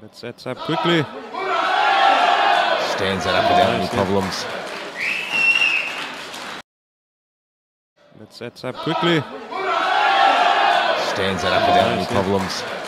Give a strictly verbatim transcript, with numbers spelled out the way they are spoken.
That sets up quickly. Stands that up without any problems. That sets up quickly. Stands that up without any problems.